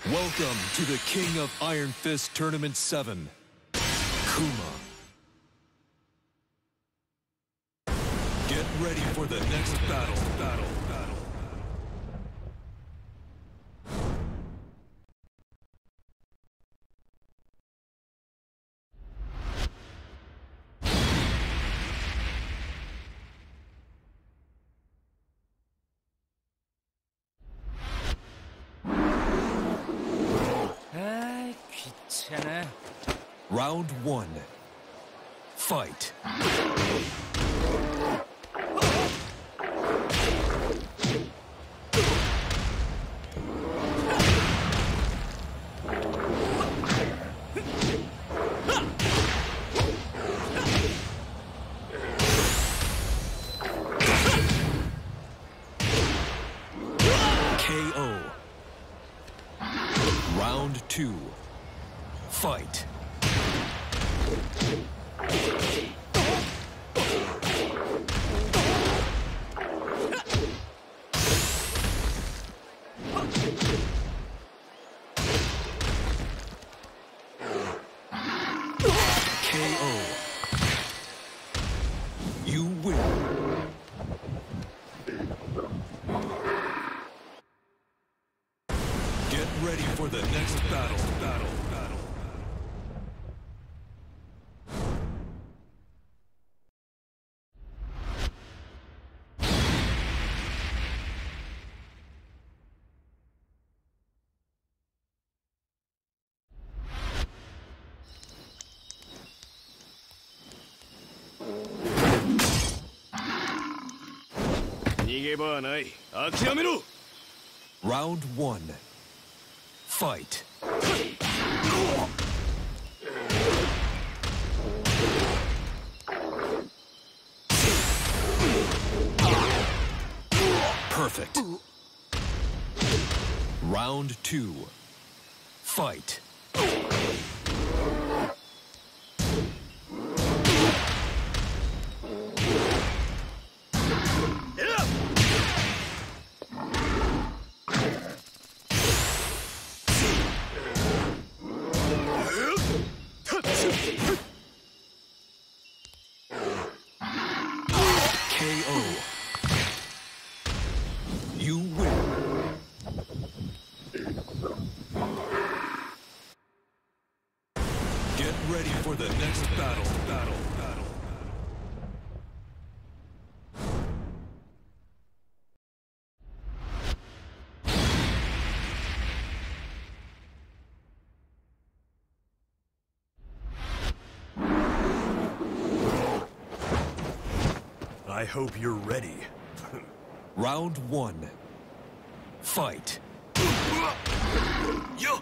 Welcome to the King of Iron Fist Tournament 7, Kuma. Get ready for the next battle. Round 1. Fight. KO. Round 2. Fight. KO. You win. Get ready for the next battle. Round 1. Fight. Perfect. Round 2. Fight. KO. You win. Get ready for the next battle. I hope you're ready. Round 1. Fight. Yo!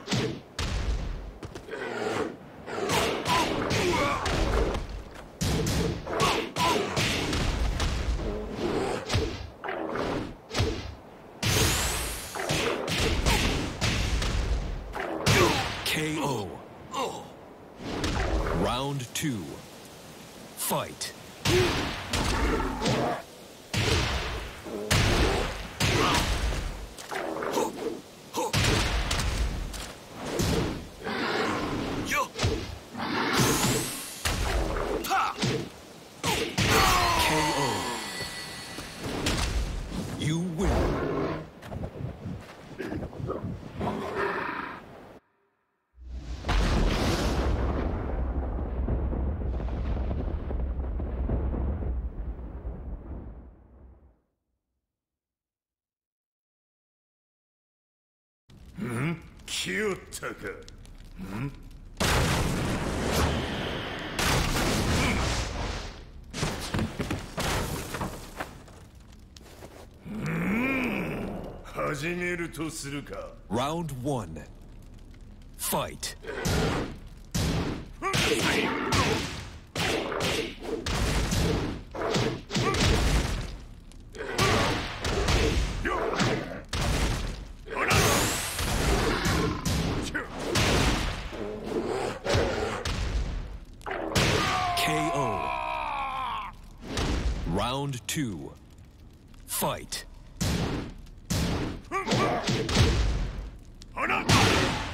KO. Round 2. Fight. KO. You win. Kyotaka. Round 1. Fight. KO. Round 2. Fight.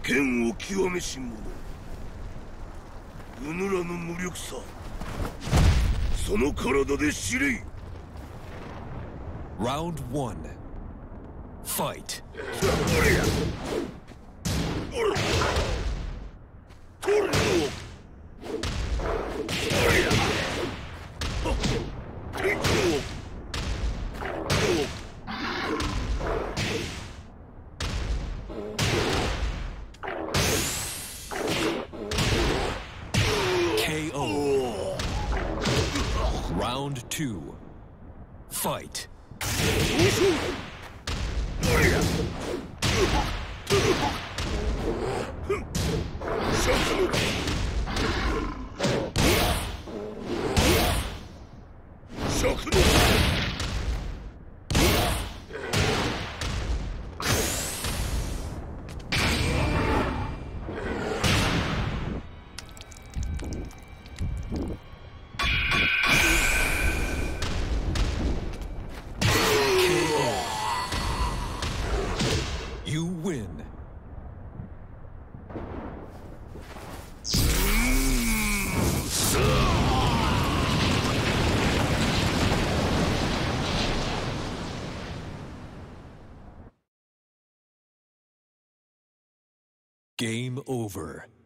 剣を極めし者、うぬらの無力さ、その体で知れ。 Round 1. Fight. KO. Round 2. Fight. You win. Game over.